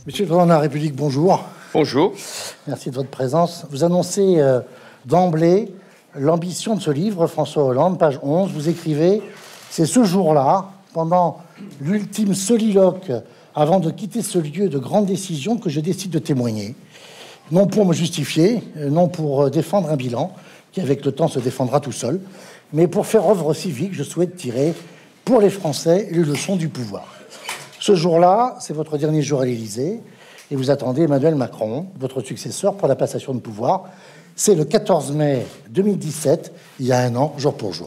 Monsieur le Président de la République, bonjour. Bonjour. Merci de votre présence. Vous annoncez d'emblée l'ambition de ce livre, François Hollande, page 11. Vous écrivez « C'est ce jour-là, pendant l'ultime soliloque, avant de quitter ce lieu de grande décision, que je décide de témoigner. Non pour me justifier, non pour défendre un bilan, qui avec le temps se défendra tout seul, mais pour faire œuvre civique, je souhaite tirer, pour les Français, les leçons du pouvoir. Ce jour-là, c'est votre dernier jour à l'Élysée, et vous attendez Emmanuel Macron, votre successeur, pour la passation de pouvoir. C'est le 14 mai 2017, il y a un an, jour pour jour.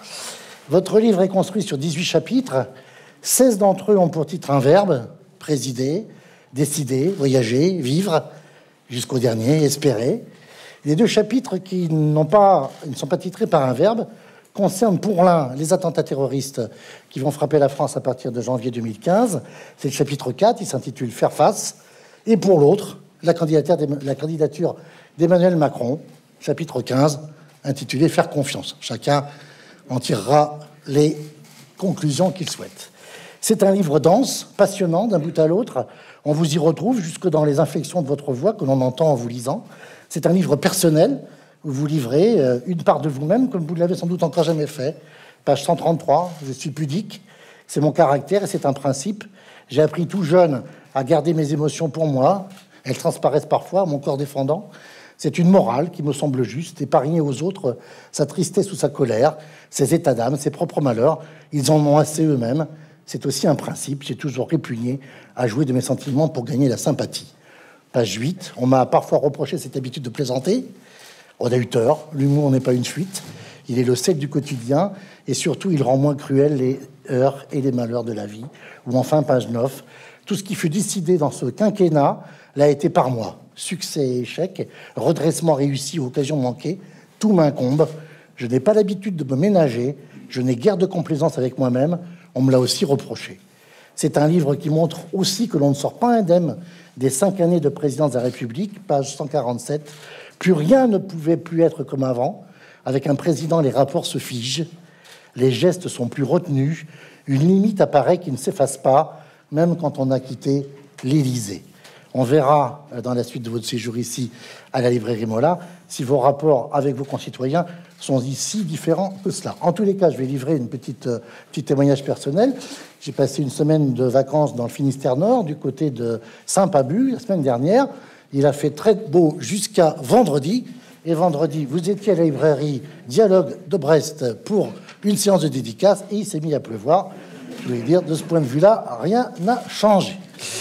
Votre livre est construit sur 18 chapitres. 16 d'entre eux ont pour titre un verbe, présider, décider, voyager, vivre, jusqu'au dernier, espérer. Les deux chapitres qui ne sont pas titrés par un verbe concernent pour l'un les attentats terroristes qui vont frapper la France à partir de janvier 2015. C'est le chapitre 4, il s'intitule « Faire face ». Et pour l'autre, la candidature d'Emmanuel Macron, chapitre 15, intitulé « Faire confiance ». Chacun en tirera les conclusions qu'il souhaite. C'est un livre dense, passionnant d'un bout à l'autre. On vous y retrouve jusque dans les inflexions de votre voix que l'on entend en vous lisant. C'est un livre personnel où vous livrez une part de vous-même comme vous ne l'avez sans doute encore jamais fait. Page 133, je suis pudique, c'est mon caractère et c'est un principe. J'ai appris tout jeune à garder mes émotions pour moi. Elles transparaissent parfois, mon corps défendant. C'est une morale qui me semble juste, épargner aux autres sa tristesse ou sa colère, ses états d'âme, ses propres malheurs. Ils en ont assez eux-mêmes. C'est aussi un principe. J'ai toujours répugné à jouer de mes sentiments pour gagner la sympathie. Page 8, on m'a parfois reproché cette habitude de plaisanter. On a eu tort, l'humour n'est pas une fuite. Il est le sel du quotidien et surtout, il rend moins cruels les heurts et les malheurs de la vie. Ou enfin, page 9, tout ce qui fut décidé dans ce quinquennat l'a été par moi. Succès et échec, redressement réussi ou occasion manquée, tout m'incombe. Je n'ai pas l'habitude de me ménager, je n'ai guère de complaisance avec moi-même, on me l'a aussi reproché. C'est un livre qui montre aussi que l'on ne sort pas indemne des 5 années de présidence de la République, page 147. Plus rien ne pouvait plus être comme avant. Avec un président, les rapports se figent, les gestes sont plus retenus, une limite apparaît qui ne s'efface pas, même quand on a quitté l'Élysée. On verra dans la suite de votre séjour ici à la librairie Mola si vos rapports avec vos concitoyens sont ici différents que cela. En tous les cas, je vais livrer une petit témoignage personnel. J'ai passé une semaine de vacances dans le Finistère Nord, du côté de Saint-Pabu, la semaine dernière. Il a fait très beau jusqu'à vendredi. Et vendredi, vous étiez à la librairie Dialogue de Brest pour une séance de dédicace et il s'est mis à pleuvoir. Je voulais dire, de ce point de vue-là, rien n'a changé.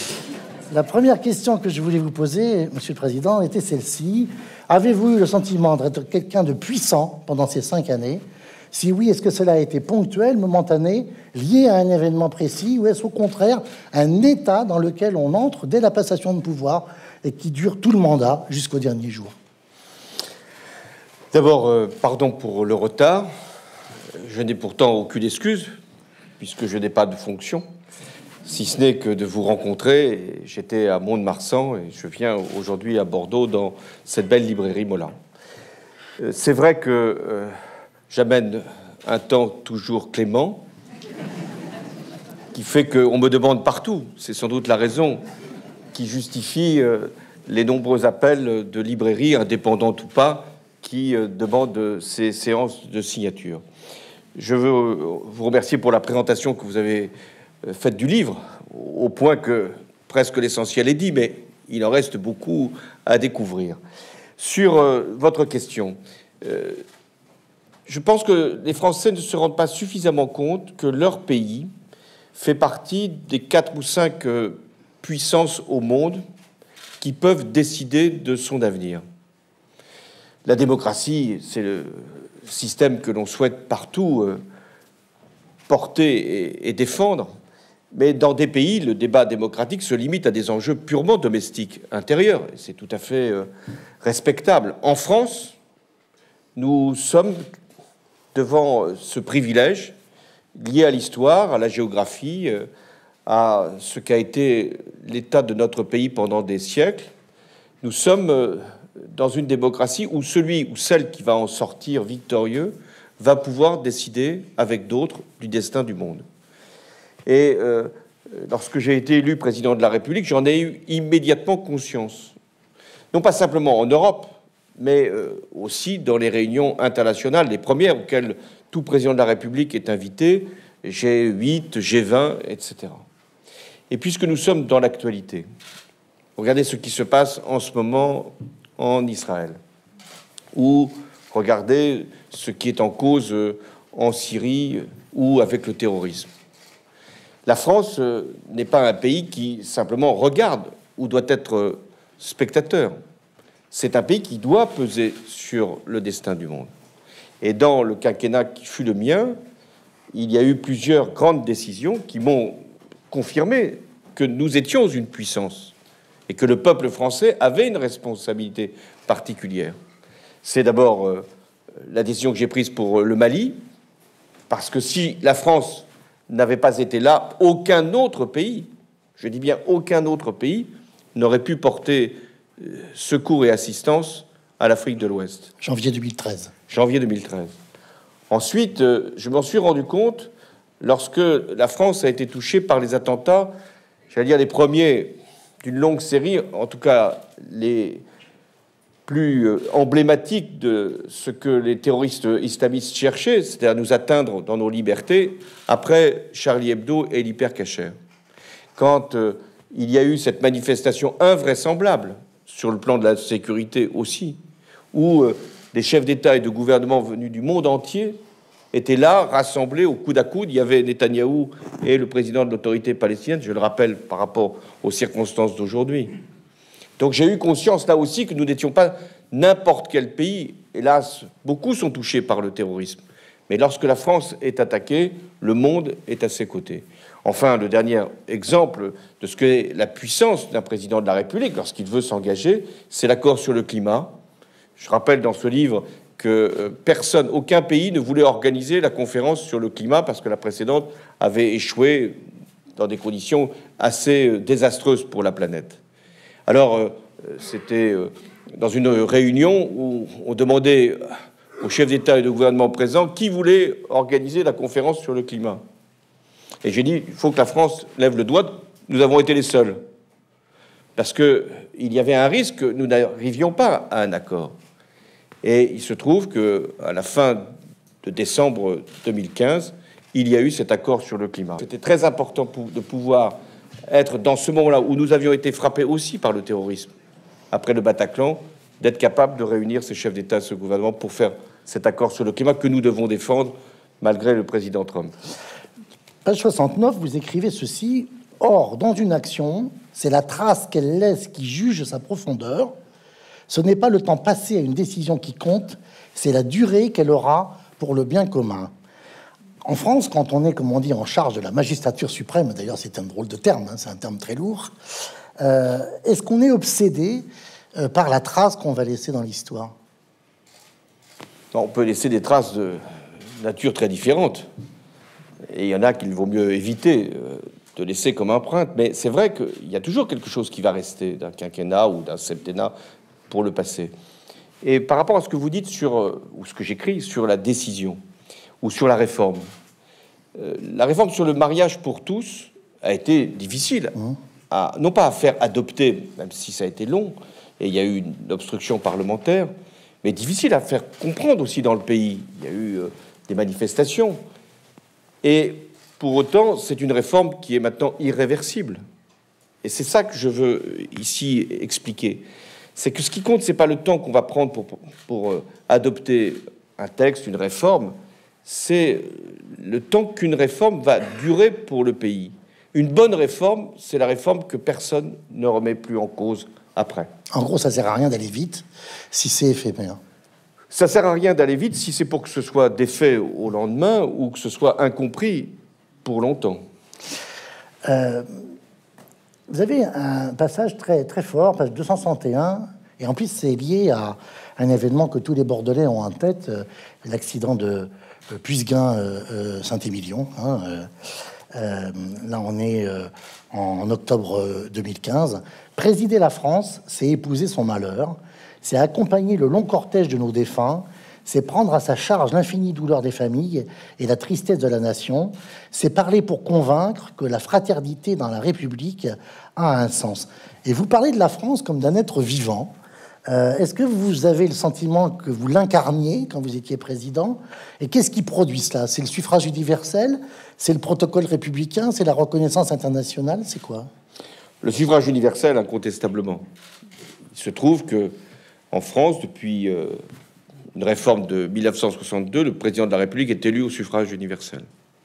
La première question que je voulais vous poser, Monsieur le Président, était celle-ci. Avez-vous eu le sentiment d'être quelqu'un de puissant pendant ces 5 années? Si oui, est-ce que cela a été ponctuel, momentané, lié à un événement précis, ou est-ce au contraire un état dans lequel on entre dès la passation de pouvoir et qui dure tout le mandat jusqu'au dernier jour? D'abord, pardon pour le retard. Je n'ai pourtant aucune excuse, puisque je n'ai pas de fonction, si ce n'est que de vous rencontrer. J'étais à Mont-de-Marsan et je viens aujourd'hui à Bordeaux dans cette belle librairie Mola. C'est vrai que j'amène un temps toujours clément, qui fait qu'on me demande partout. C'est sans doute la raison qui justifie les nombreux appels de librairies, indépendantes ou pas, qui demandent ces séances de signature. Je veux vous remercier pour la présentation que vous avez faite du livre, au point que presque l'essentiel est dit, mais il en reste beaucoup à découvrir. Sur votre question, je pense que les Français ne se rendent pas suffisamment compte que leur pays fait partie des 4 ou 5 puissances au monde qui peuvent décider de son avenir. La démocratie, c'est le système que l'on souhaite partout porter et défendre, mais dans des pays, le débat démocratique se limite à des enjeux purement domestiques, intérieurs, et c'est tout à fait respectable. En France, nous sommes devant ce privilège lié à l'histoire, à la géographie, à ce qu'a été l'état de notre pays pendant des siècles. Nous sommes dans une démocratie où celui ou celle qui va en sortir victorieux va pouvoir décider avec d'autres du destin du monde. Et lorsque j'ai été élu président de la République, j'en ai eu immédiatement conscience. Non pas simplement en Europe, mais aussi dans les réunions internationales, les premières auxquelles tout président de la République est invité, G8, G20, etc. Et puisque nous sommes dans l'actualité, regardez ce qui se passe en ce moment en Israël, ou regardez ce qui est en cause en Syrie ou avec le terrorisme. La France n'est pas un pays qui simplement regarde ou doit être spectateur. C'est un pays qui doit peser sur le destin du monde. Et dans le quinquennat qui fut le mien, il y a eu plusieurs grandes décisions qui m'ont confirmé que nous étions une puissance et que le peuple français avait une responsabilité particulière. C'est d'abord la décision que j'ai prise pour le Mali, parce que si la France n'avait pas été là, aucun autre pays, je dis bien aucun autre pays, n'aurait pu porter secours et assistance à l'Afrique de l'Ouest. Janvier 2013. Janvier 2013. Ensuite, je m'en suis rendu compte lorsque la France a été touchée par les attentats, j'allais dire les premiers d'une longue série, en tout cas les plus emblématiques de ce que les terroristes islamistes cherchaient, c'est-à-dire nous atteindre dans nos libertés, après Charlie Hebdo et l'Hyper-Cacher. Quand il y a eu cette manifestation invraisemblable, sur le plan de la sécurité aussi, où des chefs d'État et de gouvernement venus du monde entier étaient là, rassemblés au coude à coude. Il y avait Netanyahou et le président de l'autorité palestinienne, je le rappelle par rapport aux circonstances d'aujourd'hui. Donc j'ai eu conscience là aussi que nous n'étions pas n'importe quel pays. Hélas, beaucoup sont touchés par le terrorisme. Mais lorsque la France est attaquée, le monde est à ses côtés. Enfin, le dernier exemple de ce qu'est la puissance d'un président de la République lorsqu'il veut s'engager, c'est l'accord sur le climat. Je rappelle dans ce livre que aucun pays ne voulait organiser la conférence sur le climat parce que la précédente avait échoué dans des conditions assez désastreuses pour la planète. Alors, c'était dans une réunion où on demandait aux chefs d'État et de gouvernement présents qui voulait organiser la conférence sur le climat. Et j'ai dit, il faut que la France lève le doigt, nous avons été les seuls. Parce qu'il y avait un risque que nous n'arrivions pas à un accord. Et il se trouve qu'à la fin de décembre 2015, il y a eu cet accord sur le climat. C'était très important de pouvoir être dans ce moment-là où nous avions été frappés aussi par le terrorisme, après le Bataclan, d'être capable de réunir ces chefs d'État et ce gouvernement pour faire cet accord sur le climat que nous devons défendre malgré le président Trump. Page 69, vous écrivez ceci. « Or, dans une action, c'est la trace qu'elle laisse qui juge sa profondeur. Ce n'est pas le temps passé à une décision qui compte, c'est la durée qu'elle aura pour le bien commun. » En France, quand on est, comme on dit, en charge de la magistrature suprême, d'ailleurs c'est un drôle de terme, hein, c'est un terme très lourd, est-ce qu'on est obsédé par la trace qu'on va laisser dans l'histoire? On peut laisser des traces de nature très différentes. Et il y en a qu'il vaut mieux éviter de laisser comme empreinte. Mais c'est vrai qu'il y a toujours quelque chose qui va rester d'un quinquennat ou d'un septennat pour le passé. Et par rapport à ce que vous dites ou ce que j'écris sur la décision ou sur la réforme sur le mariage pour tous a été difficile, non pas à faire adopter, même si ça a été long, et il y a eu une obstruction parlementaire, mais difficile à faire comprendre aussi dans le pays. Il y a eu des manifestations. Et pour autant, c'est une réforme qui est maintenant irréversible. Et c'est ça que je veux ici expliquer. C'est que ce qui compte, c'est pas le temps qu'on va prendre pour adopter un texte, une réforme, c'est le temps qu'une réforme va durer pour le pays. Une bonne réforme, c'est la réforme que personne ne remet plus en cause après. En gros, ça sert à rien d'aller vite si c'est éphémère. Ça sert à rien d'aller vite si c'est pour que ce soit défait au lendemain ou que ce soit incompris pour longtemps. Vous avez un passage très, très fort, page 261, et en plus c'est lié à un événement que tous les Bordelais ont en tête, l'accident de Puisseguin-Saint-Émilion. Là, on est en octobre 2015. Présider la France, c'est épouser son malheur, c'est accompagner le long cortège de nos défunts, c'est prendre à sa charge l'infinie douleur des familles et la tristesse de la nation. C'est parler pour convaincre que la fraternité dans la République a un sens. Et vous parlez de la France comme d'un être vivant. Est-ce que vous avez le sentiment que vous l'incarniez quand vous étiez président? Et qu'est-ce qui produit cela? C'est le suffrage universel? C'est le protocole républicain? C'est la reconnaissance internationale? C'est quoi? Le suffrage universel, incontestablement. Il se trouve que en France, depuis une réforme de 1962, le président de la République est élu au suffrage universel.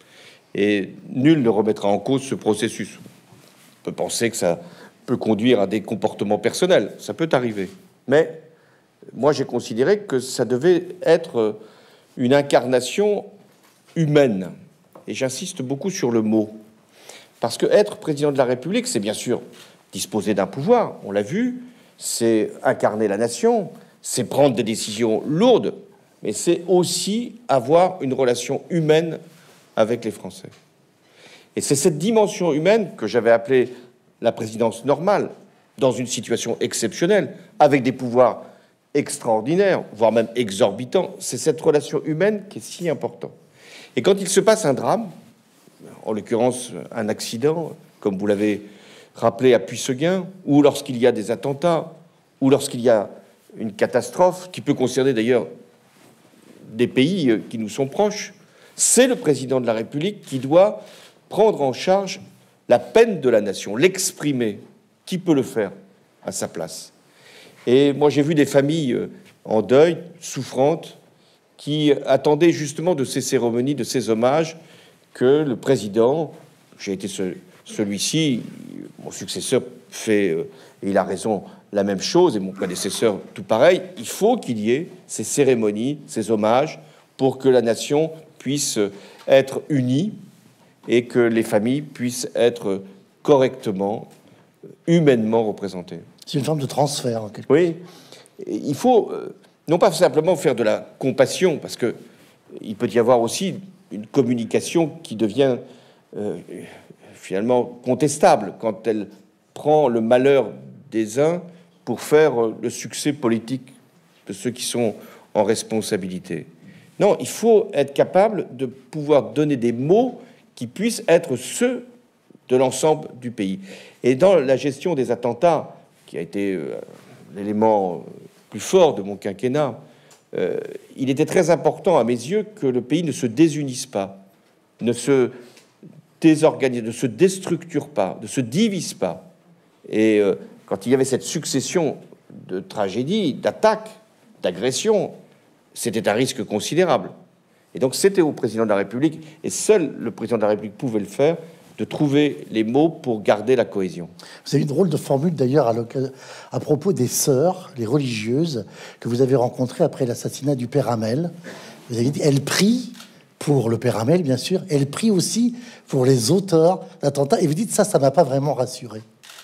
Et nul ne remettra en cause ce processus. On peut penser que ça peut conduire à des comportements personnels. Ça peut arriver. Mais moi, j'ai considéré que ça devait être une incarnation humaine. Et j'insiste beaucoup sur le mot. Parce que être président de la République, c'est bien sûr disposer d'un pouvoir, on l'a vu, c'est incarner la nation, c'est prendre des décisions lourdes, mais c'est aussi avoir une relation humaine avec les Français. Et c'est cette dimension humaine que j'avais appelée la présidence normale, dans une situation exceptionnelle, avec des pouvoirs extraordinaires, voire même exorbitants. C'est cette relation humaine qui est si importante. Et quand il se passe un drame, en l'occurrence un accident, comme vous l'avez rappelé à Puisseguin, ou lorsqu'il y a des attentats, ou lorsqu'il y a une catastrophe, qui peut concerner d'ailleurs des pays qui nous sont proches, c'est le président de la République qui doit prendre en charge la peine de la nation, l'exprimer. Qui peut le faire à sa place? Et moi, j'ai vu des familles en deuil, souffrantes, qui attendaient justement de ces cérémonies, de ces hommages, que le président, j'ai été celui-ci, mon successeur fait, et il a raison, la même chose, et mon prédécesseur tout pareil, il faut qu'il y ait ces cérémonies, ces hommages, pour que la nation puisse être unie et que les familles puissent être correctement, humainement représentées. C'est une forme de transfert, en quelque sorte. Oui, il faut non pas simplement faire de la compassion, parce que il peut y avoir aussi une communication qui devient finalement contestable quand elle prend le malheur des uns pour faire le succès politique de ceux qui sont en responsabilité. Non, il faut être capable de pouvoir donner des mots qui puissent être ceux de l'ensemble du pays. Et dans la gestion des attentats, qui a été l'élément plus fort de mon quinquennat, il était très important à mes yeux que le pays ne se désunisse pas, ne se désorganise, ne se déstructure pas, ne se divise pas. Et quand il y avait cette succession de tragédies, d'attaques, d'agressions, c'était un risque considérable. Et donc c'était au président de la République, et seul le président de la République pouvait le faire, de trouver les mots pour garder la cohésion. Vous avez une drôle de formule d'ailleurs à propos des sœurs, les religieuses, que vous avez rencontrées après l'assassinat du père Hamel. Vous avez dit, elles prient pour le père Hamel, bien sûr, elles prient aussi pour les auteurs d'attentats, et vous dites, ça m'a pas vraiment rassuré.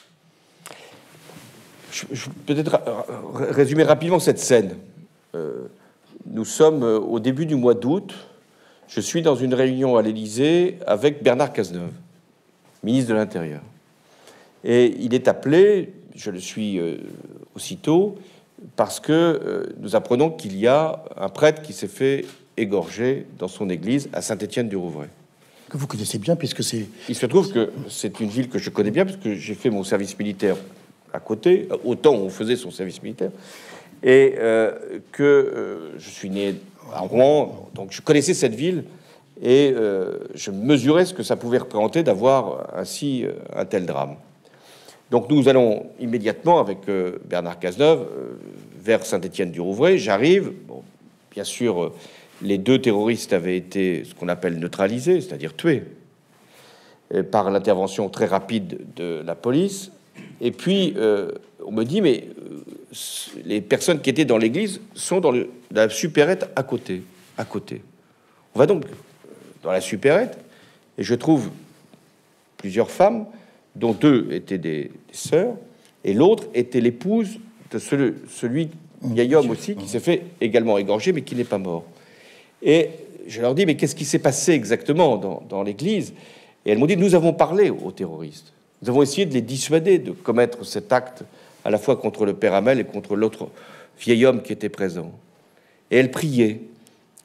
Je peux peut-être résumer rapidement cette scène. Nous sommes au début du mois d'août, je suis dans une réunion à l'Élysée avec Bernard Cazeneuve, ministre de l'Intérieur. Et il est appelé, je le suis aussitôt, parce que nous apprenons qu'il y a un prêtre qui s'est fait égorger dans son église à Saint-Étienne-du-Rouvray. Que vous connaissez bien, puisque c'est... Il se trouve que c'est une ville que je connais bien, parce que j'ai fait mon service militaire à côté, au temps où on faisait son service militaire, et que je suis né à Rouen, donc je connaissais cette ville, et je mesurais ce que ça pouvait représenter d'avoir ainsi un tel drame. Donc nous allons immédiatement, avec Bernard Cazeneuve, vers Saint-Étienne-du-Rouvray. J'arrive, bon, bien sûr, les deux terroristes avaient été ce qu'on appelle neutralisés, c'est-à-dire tués, par l'intervention très rapide de la police. Et puis, on me dit, mais les personnes qui étaient dans l'église sont dans la supérette à côté. On va donc dans la supérette, et je trouve plusieurs femmes, dont deux étaient des sœurs, et l'autre était l'épouse de celui vieil homme aussi, qui s'est fait également égorger, mais qui n'est pas mort. Et je leur dis, mais qu'est-ce qui s'est passé exactement dans l'église? Et elles m'ont dit, nous avons parlé aux terroristes. Nous avons essayé de les dissuader de commettre cet acte, à la fois contre le père Hamel et contre l'autre vieil homme qui était présent. Et elles priaient.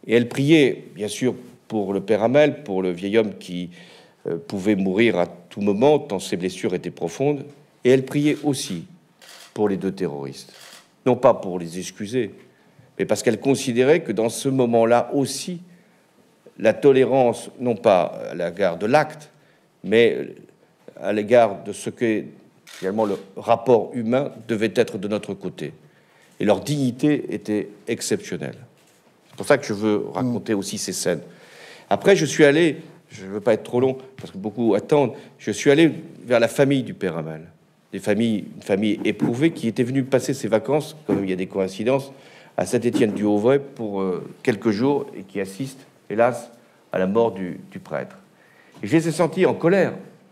Et elle priait, bien sûr, pour le père Hamel, pour le vieil homme qui pouvait mourir à tout moment, tant ses blessures étaient profondes. Et elle priait aussi pour les deux terroristes. Non pas pour les excuser, mais parce qu'elle considérait que dans ce moment-là aussi, la tolérance, non pas à l'égard de l'acte, mais à l'égard de ce que, finalement, le rapport humain devait être de notre côté. Et leur dignité était exceptionnelle. C'est pour ça que je veux raconter aussi ces scènes. Après, je suis allé, je ne veux pas être trop long, parce que beaucoup attendent, je suis allé vers la famille du père Hamel. Une famille éprouvée qui était venue passer ses vacances, comme il y a des coïncidences, à Saint-Étienne-du-Haut-Vrai pour quelques jours et qui assiste, hélas, à la mort du prêtre. Et je les ai sentis en colère.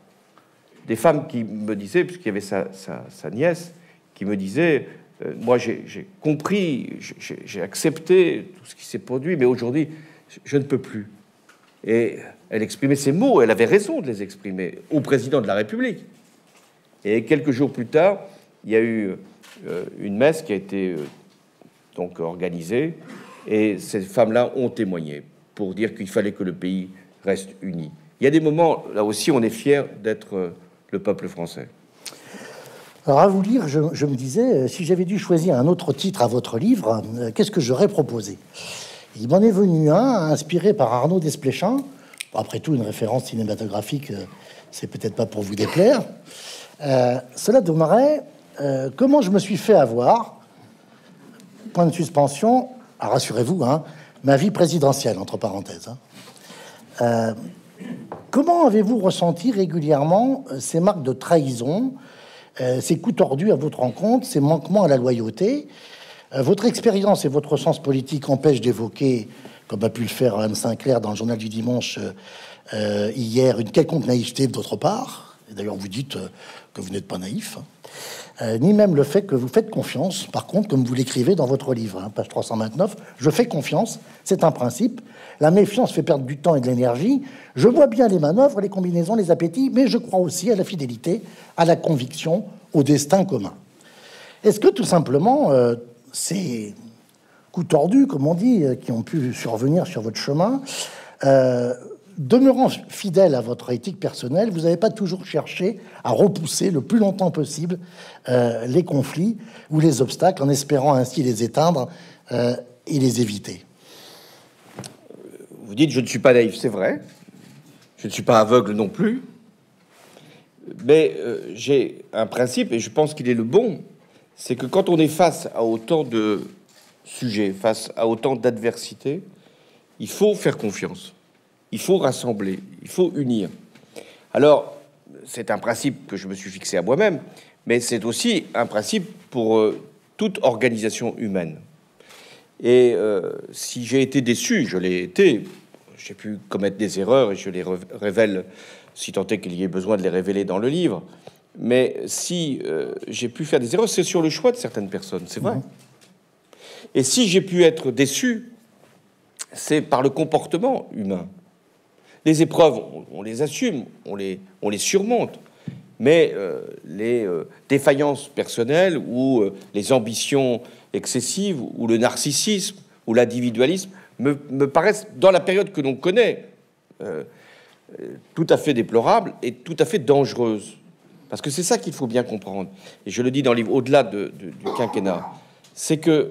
Des femmes qui me disaient, puisqu'il y avait sa nièce, qui me disait moi j'ai compris, j'ai accepté tout ce qui s'est produit, mais aujourd'hui, je ne peux plus. Et elle exprimait ces mots, elle avait raison de les exprimer, au président de la République. Et quelques jours plus tard, il y a eu une messe qui a été donc organisée, et ces femmes-là ont témoigné pour dire qu'il fallait que le pays reste uni. Il y a des moments, là aussi, on est fier d'être le peuple français. Alors, à vous lire, je me disais, si j'avais dû choisir un autre titre à votre livre, qu'est-ce que j'aurais proposé? Il m'en est venu un, inspiré par Arnaud Desplechin. Après tout, une référence cinématographique, c'est peut-être pas pour vous déplaire. Cela donnerait comment je me suis fait avoir, point de suspension, rassurez-vous, hein, ma vie présidentielle, entre parenthèses. Hein. Comment avez-vous ressenti régulièrement ces marques de trahison, ces coups tordus à votre rencontre, ces manquements à la loyauté? Votre expérience et votre sens politique empêchent d'évoquer, comme a pu le faire Anne Sinclair dans le journal du dimanche hier, une quelconque naïveté de votre part. Et d'ailleurs, vous dites que vous n'êtes pas naïf. Ni même le fait que vous faites confiance. Par contre, comme vous l'écrivez dans votre livre, hein, page 329, je fais confiance, c'est un principe. La méfiance fait perdre du temps et de l'énergie. Je vois bien les manœuvres, les combinaisons, les appétits, mais je crois aussi à la fidélité, à la conviction, au destin commun. Est-ce que tout simplement, ces coups tordus, comme on dit, qui ont pu survenir sur votre chemin, demeurant fidèle à votre éthique personnelle, vous n'avez pas toujours cherché à repousser le plus longtemps possible les conflits ou les obstacles, en espérant ainsi les éteindre et les éviter? Vous dites, je ne suis pas naïf, c'est vrai. Je ne suis pas aveugle non plus. Mais j'ai un principe, et je pense qu'il est le bon, c'est que quand on est face à autant de sujets, face à autant d'adversités, il faut faire confiance. Il faut rassembler, il faut unir. Alors, c'est un principe que je me suis fixé à moi-même, mais c'est aussi un principe pour toute organisation humaine. Et si j'ai été déçu, je l'ai été, j'ai pu commettre des erreurs et je les révèle, si tant est qu'il y ait besoin de les révéler dans le livre. Mais si j'ai pu faire des erreurs, c'est sur le choix de certaines personnes, c'est vrai. Et si j'ai pu être déçu, c'est par le comportement humain. Les épreuves, on les assume, on les surmonte, mais les défaillances personnelles ou les ambitions excessives ou le narcissisme ou l'individualisme me paraissent, dans la période que l'on connaît, tout à fait déplorables et tout à fait dangereuses. Parce que c'est ça qu'il faut bien comprendre. Et je le dis dans le livre, au-delà du quinquennat, c'est que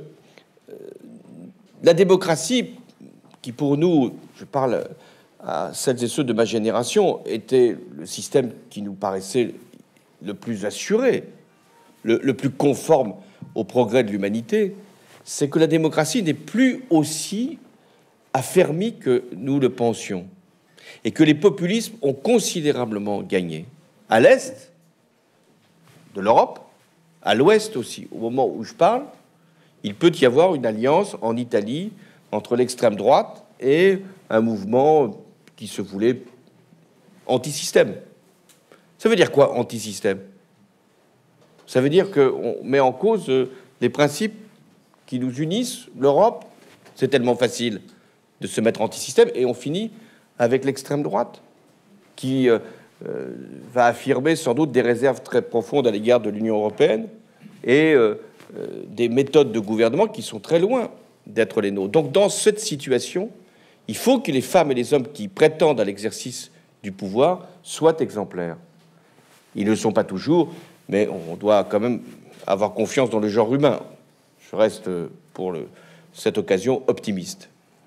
la démocratie, qui pour nous, je parle à celles et ceux de ma génération, était le système qui nous paraissait le plus assuré, le plus conforme au progrès de l'humanité, c'est que la démocratie n'est plus aussi affermie que nous le pensions, et que les populismes ont considérablement gagné. À l'est de l'Europe, à l'ouest aussi, au moment où je parle, il peut y avoir une alliance en Italie entre l'extrême droite et un mouvement qui se voulait anti-système. Ça veut dire quoi, anti-système? Ça veut dire qu'on met en cause les principes qui nous unissent, l'Europe. C'est tellement facile de se mettre anti-système, et on finit avec l'extrême droite, qui va affirmer sans doute des réserves très profondes à l'égard de l'Union européenne et des méthodes de gouvernement qui sont très loin d'être les nôtres. Donc dans cette situation, il faut que les femmes et les hommes qui prétendent à l'exercice du pouvoir soient exemplaires. Ils ne le sont pas toujours, mais on doit quand même avoir confiance dans le genre humain. Je reste, pour cette occasion, optimiste.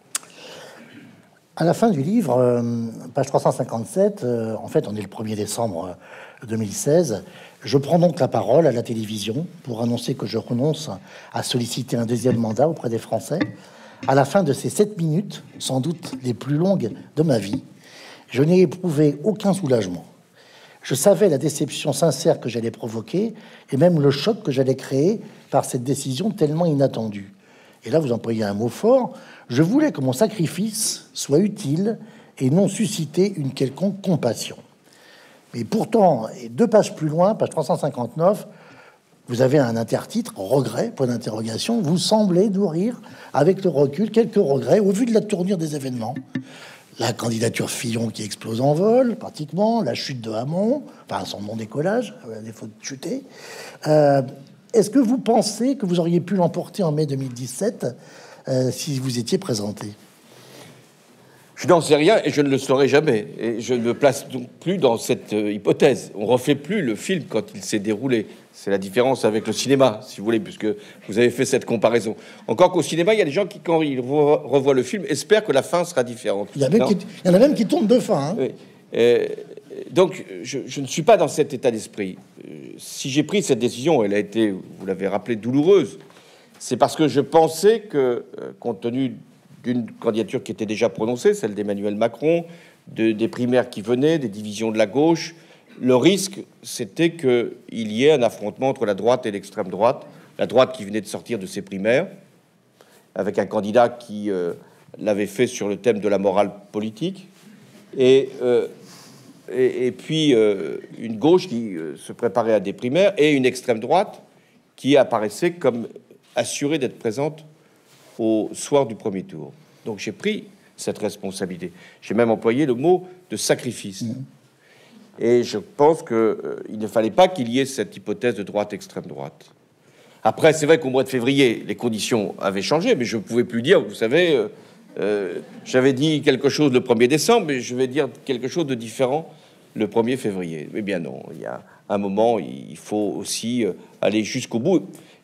À la fin du livre, page 357, en fait, on est le 1er décembre 2016, je prends donc la parole à la télévision pour annoncer que je renonce à solliciter un deuxième mandat auprès des Français. À la fin de ces 7 minutes, sans doute les plus longues de ma vie, je n'ai éprouvé aucun soulagement. Je savais la déception sincère que j'allais provoquer et même le choc que j'allais créer par cette décision tellement inattendue. Et là, vous employez un mot fort. Je voulais que mon sacrifice soit utile et non susciter une quelconque compassion. Mais pourtant, et 2 pages plus loin, page 359, vous avez un intertitre, regret, point d'interrogation. Vous semblez nourrir, avec le recul, quelques regrets au vu de la tournure des événements. La candidature Fillon qui explose en vol, pratiquement, la chute de Hamon, enfin son non-décollage, à défaut de chuter. Est-ce que vous pensez que vous auriez pu l'emporter en mai 2017 si vous étiez présenté? Je n'en sais rien et je ne le saurai jamais. Et je ne me place donc plus dans cette hypothèse. On ne refait plus le film quand il s'est déroulé. C'est la différence avec le cinéma, si vous voulez, puisque vous avez fait cette comparaison. Encore qu'au cinéma, il y a des gens qui, quand ils revoient le film, espèrent que la fin sera différente. Il y en a même qui tournent de fin. Hein. Oui. Donc, je ne suis pas dans cet état d'esprit. Si j'ai pris cette décision, elle a été, vous l'avez rappelé, douloureuse. C'est parce que je pensais que, compte tenu d'une candidature qui était déjà prononcée, celle d'Emmanuel Macron, des primaires qui venaient, des divisions de la gauche, le risque, c'était qu'il y ait un affrontement entre la droite et l'extrême droite. La droite qui venait de sortir de ses primaires, avec un candidat qui l'avait fait sur le thème de la morale politique, et puis une gauche qui se préparait à des primaires, et une extrême droite qui apparaissait comme assurée d'être présente au soir du premier tour. Donc j'ai pris cette responsabilité. J'ai même employé le mot de sacrifice. Et je pense qu'il ne fallait pas qu'il y ait cette hypothèse de droite-extrême droite. Après, c'est vrai qu'au mois de février, les conditions avaient changé, mais je ne pouvais plus dire, vous savez, j'avais dit quelque chose le 1er décembre, mais je vais dire quelque chose de différent le 1er février. Eh bien non, il y a un moment, il faut aussi aller jusqu'au bout.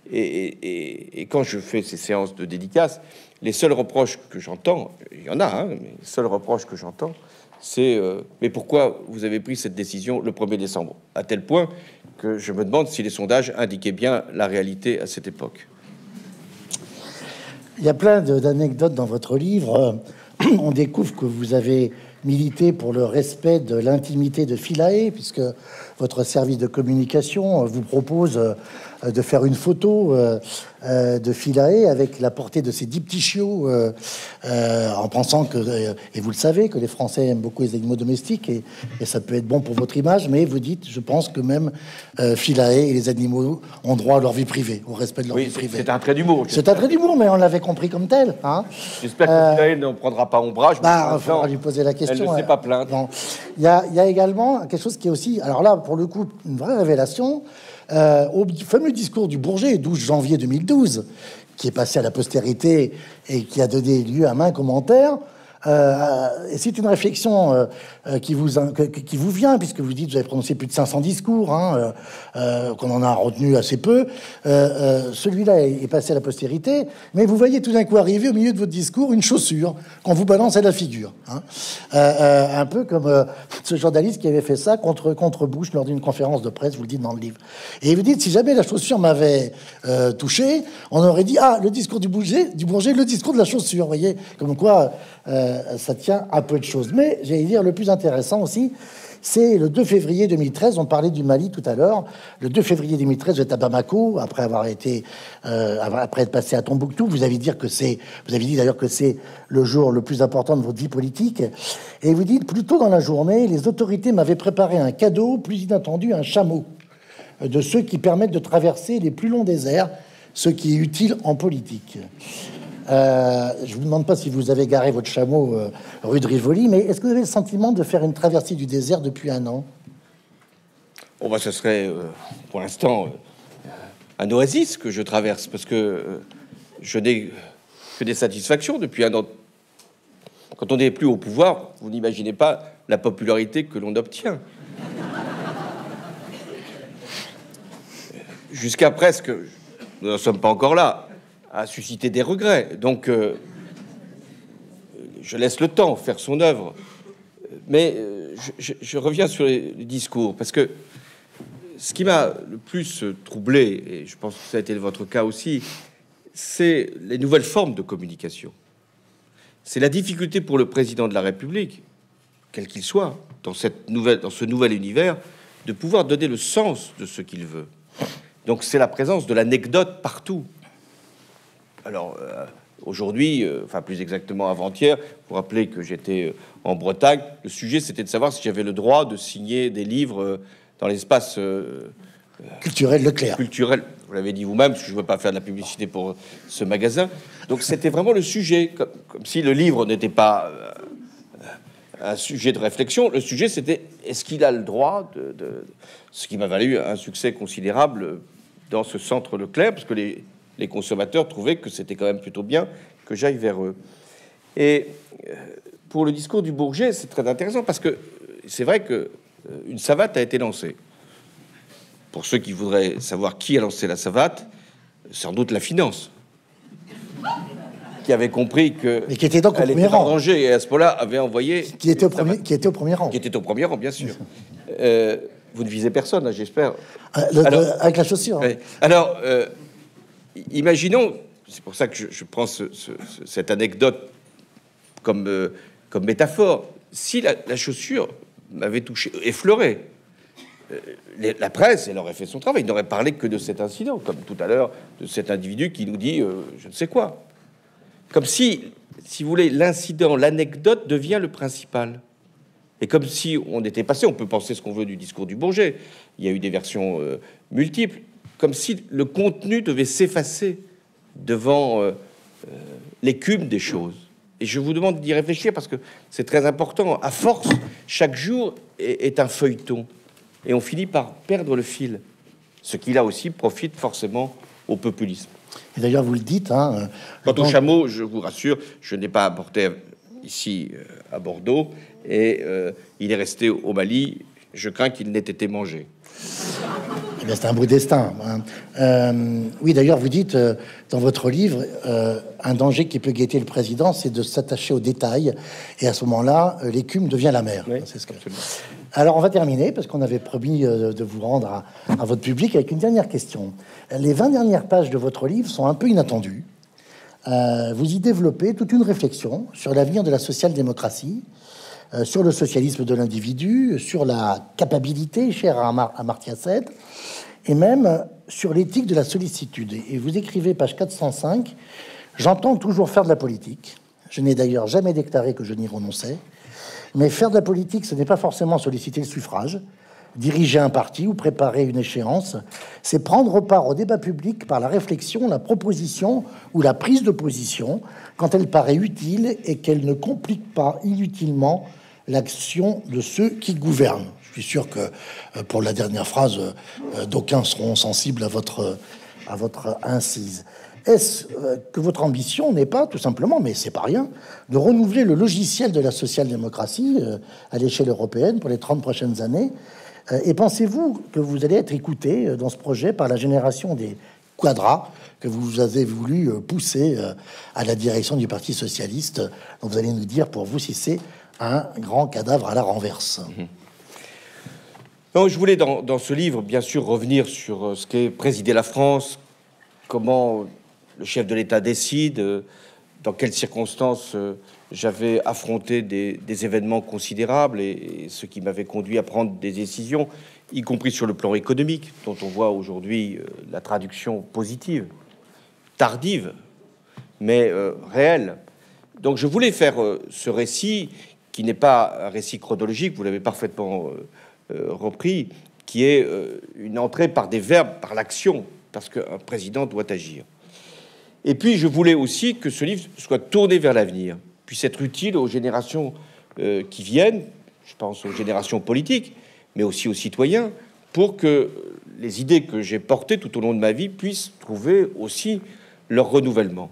Et quand je fais ces séances de dédicaces, les seuls reproches que j'entends, il y en a, hein, mais les seuls reproches que j'entends, c'est mais pourquoi vous avez pris cette décision le 1er décembre? À tel point que je me demande si les sondages indiquaient bien la réalité à cette époque. Il y a plein d'anecdotes dans votre livre. On découvre que vous avez milité pour le respect de l'intimité de Philae, puisque votre service de communication vous propose de faire une photo de Philae avec la portée de ces 10 petits chiots, en pensant que, et vous le savez, que les Français aiment beaucoup les animaux domestiques, et ça peut être bon pour votre image, mais vous dites, je pense que même Philae et les animaux ont droit à leur vie privée, au respect de leur vie privée. C'est un trait d'humour. C'est un trait d'humour, mais on l'avait compris comme tel. Hein. J'espère que Philae ne prendra pas ombrage. Il faudra lui poser la question. Elle ne s'est pas plainte. Bon. Il y a également quelque chose qui est aussi, alors là, pour le coup, une vraie révélation, au fameux discours du Bourget, 12 janvier 2012, qui est passé à la postérité et qui a donné lieu à maints commentaires. Et c'est une réflexion qui vous vient, puisque vous dites que vous avez prononcé plus de 500 discours, hein, qu'on en a retenu assez peu. Celui-là est passé à la postérité, mais vous voyez tout d'un coup arriver au milieu de votre discours une chaussure qu'on vous balance à la figure. Hein. Un peu comme ce journaliste qui avait fait ça contre Bush lors d'une conférence de presse, vous le dites dans le livre. Et vous dites, si jamais la chaussure m'avait touché, on aurait dit, ah, le discours du Bourget, le discours de la chaussure, vous voyez, comme quoi... ça tient à peu de choses. Mais j'allais dire, le plus intéressant aussi, c'est le 2 février 2013. On parlait du Mali tout à l'heure. Le 2 février 2013, vous êtes à Bamako, après être passé à Tombouctou. Vous avez dit d'ailleurs que c'est le jour le plus important de votre vie politique. Et vous dites, plus tôt dans la journée, les autorités m'avaient préparé un cadeau, plus inattendu, un chameau, de ceux qui permettent de traverser les plus longs déserts, ce qui est utile en politique. Je vous demande pas si vous avez garé votre chameau rue de Rivoli, mais est-ce que vous avez le sentiment de faire une traversée du désert depuis 1 an? Oh bah, ce serait pour l'instant un oasis que je traverse, parce que je n'ai que des satisfactions depuis un an. Quand on n'est plus au pouvoir, vous n'imaginez pas la popularité que l'on obtient. Jusqu'à presque, nous n'en sommes pas encore là, à susciter des regrets. Donc, je laisse le temps faire son œuvre. Mais je reviens sur les discours, parce que ce qui m'a le plus troublé, et je pense que ça a été votre cas aussi, c'est les nouvelles formes de communication. C'est la difficulté pour le président de la République, quel qu'il soit, dans ce nouvel univers, de pouvoir donner le sens de ce qu'il veut. Donc c'est la présence de l'anecdote partout. Alors aujourd'hui, enfin plus exactement avant-hier, vous rappelez que j'étais en Bretagne, le sujet c'était de savoir si j'avais le droit de signer des livres dans l'espace culturel Leclerc. Culturel, vous l'avez dit vous-même, parce que je ne veux pas faire de la publicité pour ce magasin. Donc c'était vraiment le sujet, comme si le livre n'était pas un sujet de réflexion. Le sujet c'était est-ce qu'il a le droit de... Ce qui m'a valu un succès considérable dans ce centre Leclerc, parce que les consommateurs trouvaient que c'était quand même plutôt bien que j'aille vers eux. Et pour le discours du Bourget, c'est très intéressant, parce que c'est vrai que une savate a été lancée. Pour ceux qui voudraient savoir qui a lancé la savate, sans doute la finance, qui avait compris que mais qui était donc au premier en rang. danger, et à ce moment-là avait envoyé qui était au premier rang. Qui était au premier rang, bien sûr. Vous ne visez personne, là, j'espère. Avec la chaussure. Ouais. Alors, imaginons, c'est pour ça que je prends cette anecdote comme métaphore. Si la chaussure m'avait touché, effleuré, la presse, elle aurait fait son travail. Il n'aurait parlé que de cet incident, comme tout à l'heure, de cet individu qui nous dit je ne sais quoi. Comme si vous voulez, l'incident, l'anecdote devient le principal. Et comme si on était passé, on peut penser ce qu'on veut du discours du Bourget, il y a eu des versions multiples, comme si le contenu devait s'effacer devant l'écume des choses. Et je vous demande d'y réfléchir parce que c'est très important. À force, chaque jour est un feuilleton. Et on finit par perdre le fil. Ce qui, là aussi, profite forcément au populisme. Et d'ailleurs, vous le dites... Hein, quant au chameau, je vous rassure, je n'ai pas apporté ici à Bordeaux, et il est resté au Mali. Je crains qu'il n'ait été mangé. Eh bien, c'est un beau destin. Hein. Oui, d'ailleurs, vous dites dans votre livre, un danger qui peut guetter le président, c'est de s'attacher aux détails. Et à ce moment-là, l'écume devient la mer. Oui, c'est ce que... absolument. Alors, on va terminer, parce qu'on avait promis de vous rendre à votre public avec une dernière question. Les 20 dernières pages de votre livre sont un peu inattendues. Vous y développez toute une réflexion sur l'avenir de la social-démocratie, sur le socialisme de l'individu, sur la capacité chère à Amartya Sen, et même sur l'éthique de la sollicitude. Et vous écrivez, page 405, « J'entends toujours faire de la politique. Je n'ai d'ailleurs jamais déclaré que je n'y renonçais. Mais faire de la politique, ce n'est pas forcément solliciter le suffrage, diriger un parti ou préparer une échéance. C'est prendre part au débat public par la réflexion, la proposition ou la prise de position quand elle paraît utile et qu'elle ne complique pas inutilement l'action de ceux qui gouvernent. » Je suis sûr que pour la dernière phrase, d'aucuns seront sensibles à votre incise. Est-ce que votre ambition n'est pas, tout simplement, mais c'est pas rien, de renouveler le logiciel de la social-démocratie à l'échelle européenne pour les 30 prochaines années? Et pensez-vous que vous allez être écouté dans ce projet par la génération des quadras que vous avez voulu pousser à la direction du Parti socialiste? Donc vous allez nous dire pour vous si c'est un grand cadavre à la renverse. Non, je voulais dans ce livre, bien sûr, revenir sur ce qu'est présider la France, comment le chef de l'État décide, dans quelles circonstances j'avais affronté des événements considérables et ce qui m'avait conduit à prendre des décisions, y compris sur le plan économique, dont on voit aujourd'hui la traduction positive, tardive, mais réelle. Donc je voulais faire ce récit, qui n'est pas un récit chronologique, vous l'avez parfaitement repris, qui est une entrée par des verbes, par l'action, parce qu'un président doit agir. Et puis, je voulais aussi que ce livre soit tourné vers l'avenir, puisse être utile aux générations qui viennent, je pense aux générations politiques, mais aussi aux citoyens, pour que les idées que j'ai portées tout au long de ma vie puissent trouver aussi leur renouvellement.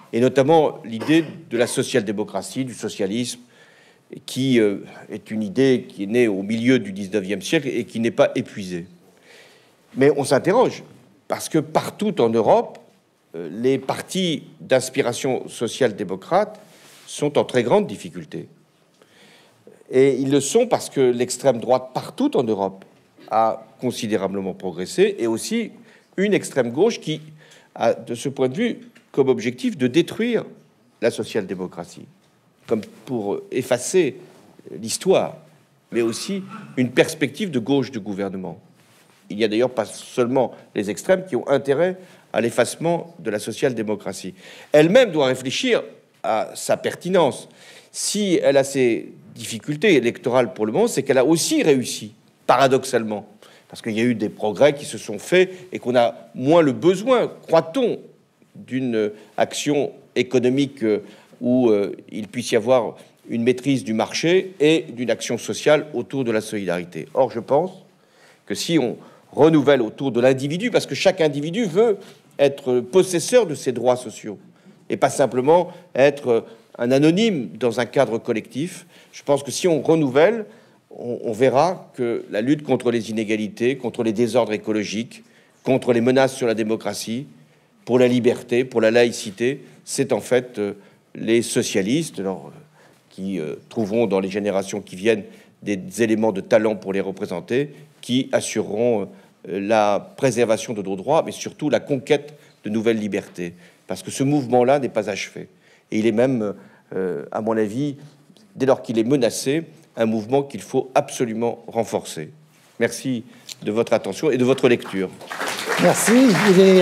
et notamment l'idée de la social-démocratie, du socialisme, qui est une idée qui est née au milieu du XIXe siècle et qui n'est pas épuisée. Mais on s'interroge, parce que partout en Europe, les partis d'inspiration social-démocrate sont en très grande difficulté. Et ils le sont parce que l'extrême droite, partout en Europe, a considérablement progressé, et aussi une extrême gauche qui a, de ce point de vue, comme objectif de détruire la social-démocratie, comme pour effacer l'histoire, mais aussi une perspective de gauche de gouvernement. Il n'y a d'ailleurs pas seulement les extrêmes qui ont intérêt à l'effacement de la social-démocratie. Elle-même doit réfléchir à sa pertinence. Si elle a ses difficultés électorales pour le moment, c'est qu'elle a aussi réussi, paradoxalement, parce qu'il y a eu des progrès qui se sont faits et qu'on a moins le besoin, croit-on, d'une action économique où il puisse y avoir une maîtrise du marché et d'une action sociale autour de la solidarité. Or, je pense que si on renouvelle autour de l'individu, parce que chaque individu veut être possesseur de ses droits sociaux, et pas simplement être un anonyme dans un cadre collectif, je pense que si on renouvelle, on verra que la lutte contre les inégalités, contre les désordres écologiques, contre les menaces sur la démocratie, pour la liberté, pour la laïcité, c'est en fait les socialistes qui trouveront dans les générations qui viennent des éléments de talent pour les représenter, qui assureront la préservation de nos droits, mais surtout la conquête de nouvelles libertés. Parce que ce mouvement-là n'est pas achevé. Et il est même, à mon avis, dès lors qu'il est menacé, un mouvement qu'il faut absolument renforcer. Merci de votre attention et de votre lecture. Merci. Il est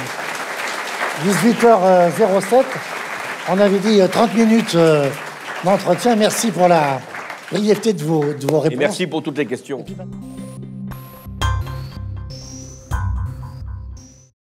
18h07. On avait dit 30 minutes d'entretien. Merci pour la brièveté de vos réponses. Et merci pour toutes les questions.